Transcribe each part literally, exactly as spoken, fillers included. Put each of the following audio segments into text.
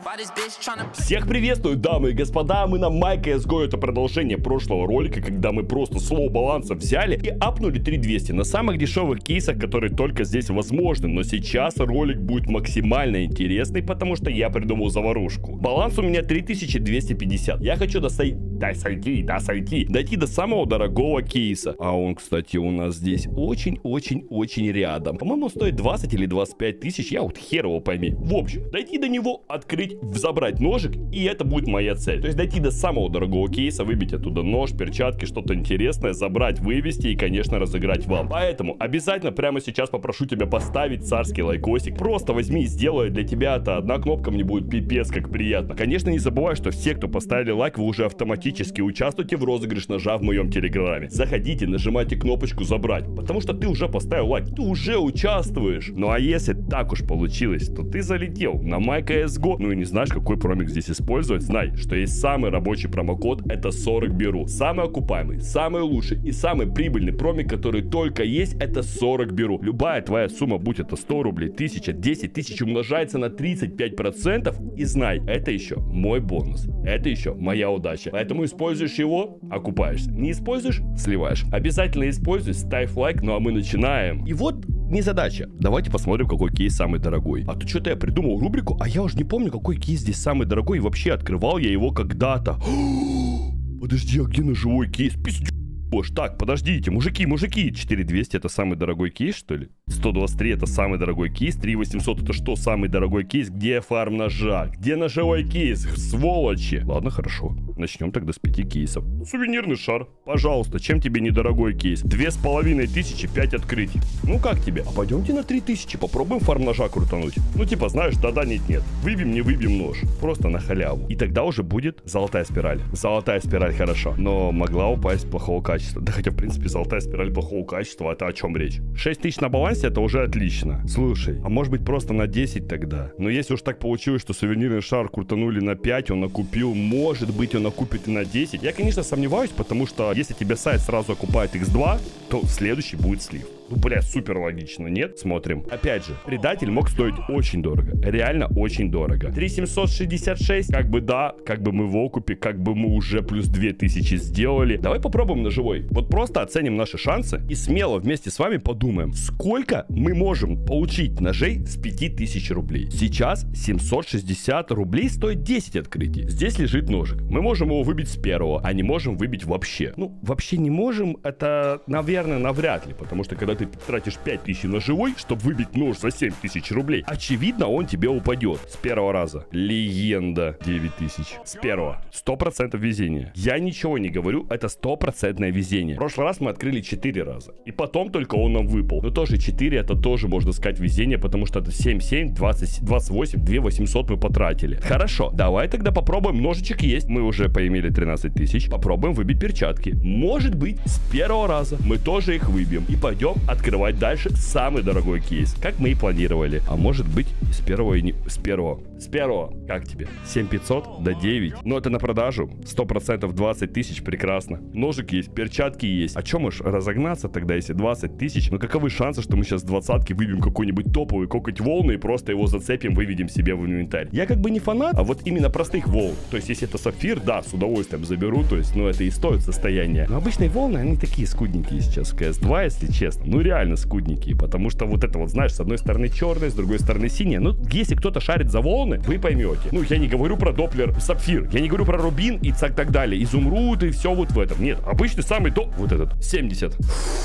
Всех приветствую, дамы и господа, мы на MyCSGO, это продолжение прошлого ролика, когда мы просто слоу баланса взяли и апнули три тысячи двести на самых дешевых кейсах, которые только здесь возможны. Но сейчас ролик будет максимально интересный, потому что я придумал заварушку. Баланс у меня три тысячи двести пятьдесят. Я хочу досой... да, сойти, да, сойти, дойти до самого дорогого кейса. А он, кстати, у нас здесь очень-очень-очень рядом. По-моему, стоит двадцать или двадцать пять тысяч, я вот хер его пойми. В общем, дойти до него, открыть, забрать ножик, и это будет моя цель. То есть дойти до самого дорогого кейса, выбить оттуда нож, перчатки, что-то интересное, забрать, вывести и, конечно, разыграть вам. Поэтому обязательно прямо сейчас попрошу тебя поставить царский лайкосик. Просто возьми и сделай, для тебя это одна кнопка, мне будет пипец как приятно. Конечно, не забывай, что все, кто поставили лайк, вы уже автоматически участвуете в розыгрыш ножа в моем телеграме. Заходите, нажимайте кнопочку забрать, потому что ты уже поставил лайк, ты уже участвуешь. Ну а если так уж получилось, то ты залетел на MyCSGO, ну и не знаешь, какой промик здесь использовать, знай, что есть самый рабочий промокод, это сорок беру. Самый окупаемый, самый лучший и самый прибыльный промик, который только есть, это сорок беру. Любая твоя сумма, будь это сто рублей, тысяча, десять тысяч, умножается на тридцать пять процентов, и знай, это еще мой бонус, это еще моя удача. Поэтому используешь его, окупаешься. Не используешь, сливаешь. Обязательно используй, ставь лайк, ну а мы начинаем. И вот незадача. Давайте посмотрим, какой кейс самый дорогой. А то что-то я придумал рубрику, а я уже не помню, какой кейс здесь самый дорогой. И вообще открывал я его когда-то. Подожди, а где ножевой кейс? Пиздец. Так, подождите, мужики, мужики, четыре тысячи двести это самый дорогой кейс, что ли? сто двадцать три это самый дорогой кейс, три тысячи восемьсот это что, самый дорогой кейс? Где фарм ножа? Где ножевой кейс? Сволочи! Ладно, хорошо, начнем тогда с пяти кейсов. Сувенирный шар, пожалуйста, чем тебе недорогой кейс? Две с половиной тысячи, пять открытий. Ну как тебе? А пойдемте на три тысячи, попробуем фарм ножа крутануть. Ну типа, знаешь, да-да, нет-нет, выбьем, не выбьем нож, просто на халяву. И тогда уже будет золотая спираль. Золотая спираль хорошо, но могла упасть плохого качества. Да хотя, в принципе, золотая спираль плохого качества, это о чем речь? шесть тысяч на балансе, это уже отлично. Слушай, а может быть просто на десять тогда? Но если уж так получилось, что сувенирный шар крутанули на пять, он окупил, может быть он окупит и на десять. Я, конечно, сомневаюсь, потому что если тебе сайт сразу окупает икс два, то следующий будет слив. Ну, бля, супер логично, нет? Смотрим. Опять же, предатель мог стоить очень дорого. Реально очень дорого. три тысячи семьсот шестьдесят шесть, как бы да, как бы мы в окупе, как бы мы уже плюс две тысячи сделали. Давай попробуем ножевой. Вот просто оценим наши шансы и смело вместе с вами подумаем, сколько мы можем получить ножей с пяти тысяч рублей. Сейчас семьсот шестьдесят рублей стоит десять открытий. Здесь лежит ножик. Мы можем его выбить с первого, а не можем выбить вообще. Ну, вообще не можем, это, наверное, навряд ли, потому что когда ты тратишь пять тысяч на живой, чтобы выбить нож за семь тысяч рублей, очевидно, он тебе упадет с первого раза. Легенда. девять тысяч. С первого. сто процентов везения. Я ничего не говорю, это стопроцентное везение. В прошлый раз мы открыли четыре раза. И потом только он нам выпал. Но тоже четыре, это тоже, можно сказать, везение, потому что это семь, семь, двадцать, двадцать восемь, две тысячи восемьсот мы потратили. Хорошо, давай тогда попробуем. Ножичек есть. Мы уже поимели тринадцать тысяч. Попробуем выбить перчатки. Может быть, с первого раза мы тоже их выбьем. И пойдем открывать дальше самый дорогой кейс, как мы и планировали. А может быть, с первого и не... С первого. С первого. Как тебе? семь тысяч пятьсот до девять. Но это на продажу. сто процентов двадцать тысяч, прекрасно. Ножик есть, перчатки есть. А чем уж разогнаться тогда, если двадцать тысяч? Ну каковы шансы, что мы сейчас с двадцатки выбьем какой-нибудь топовый кокоть волны и просто его зацепим, выведем себе в инвентарь? Я как бы не фанат, а вот именно простых волн. То есть, если это сапфир, да, с удовольствием заберу. То есть, ну это и стоит состояние. Но обычные волны, они такие скудненькие сейчас в си эс два, если честно. Ну реально скудненькие, потому что вот это вот, знаешь, с одной стороны черное, с другой стороны синее. Ну, если кто-то шарит за волны, вы поймете. Ну, я не говорю про доплер сапфир, я не говорю про рубин и так, так далее, изумруд и все вот в этом. Нет, обычный самый топ, вот этот, семьдесят.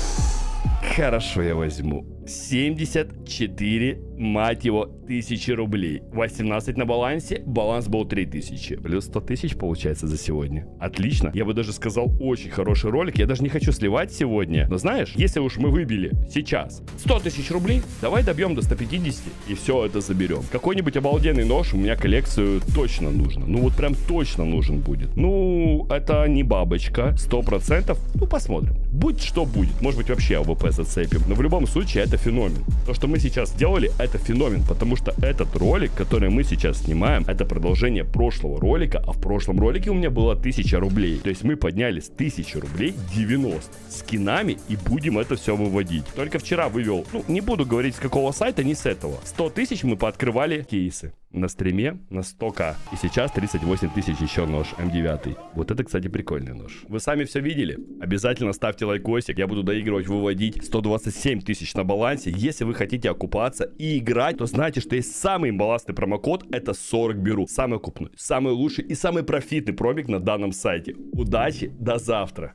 Хорошо, я возьму. семьдесят четыре, мать его, тысячи рублей. восемнадцать на балансе, баланс был три тысячи. Плюс сто тысяч получается за сегодня. Отлично. Я бы даже сказал, очень хороший ролик. Я даже не хочу сливать сегодня. Но знаешь, если уж мы выбили сейчас сто тысяч рублей, давай добьем до ста пятидесяти и все это заберем. Какой-нибудь обалденный нож у меня коллекцию точно нужно. Ну вот прям точно нужен будет. Ну, это не бабочка, сто процентов. Ну, посмотрим. Будь что будет. Может быть, вообще АВП зацепим. Но в любом случае, это феномен. То, что мы сейчас сделали, это феномен. Потому что этот ролик, который мы сейчас снимаем, это продолжение прошлого ролика. А в прошлом ролике у меня было тысяча рублей. То есть мы подняли с тысячи рублей девяносто скинами и будем это все выводить. Только вчера вывел, ну, не буду говорить с какого сайта, не с этого. сто тысяч мы пооткрывали кейсы. на стриме на сто ка. И сейчас тридцать восемь тысяч еще нож эм девять. Вот это, кстати, прикольный нож. Вы сами все видели? Обязательно ставьте лайкосик. Я буду доигрывать, выводить сто двадцать семь тысяч на балансе. Если вы хотите окупаться и играть, то знайте, что есть самый имбалансный промокод. Это сорок беру. Самый окупной, самый лучший и самый профитный промик на данном сайте. Удачи, до завтра.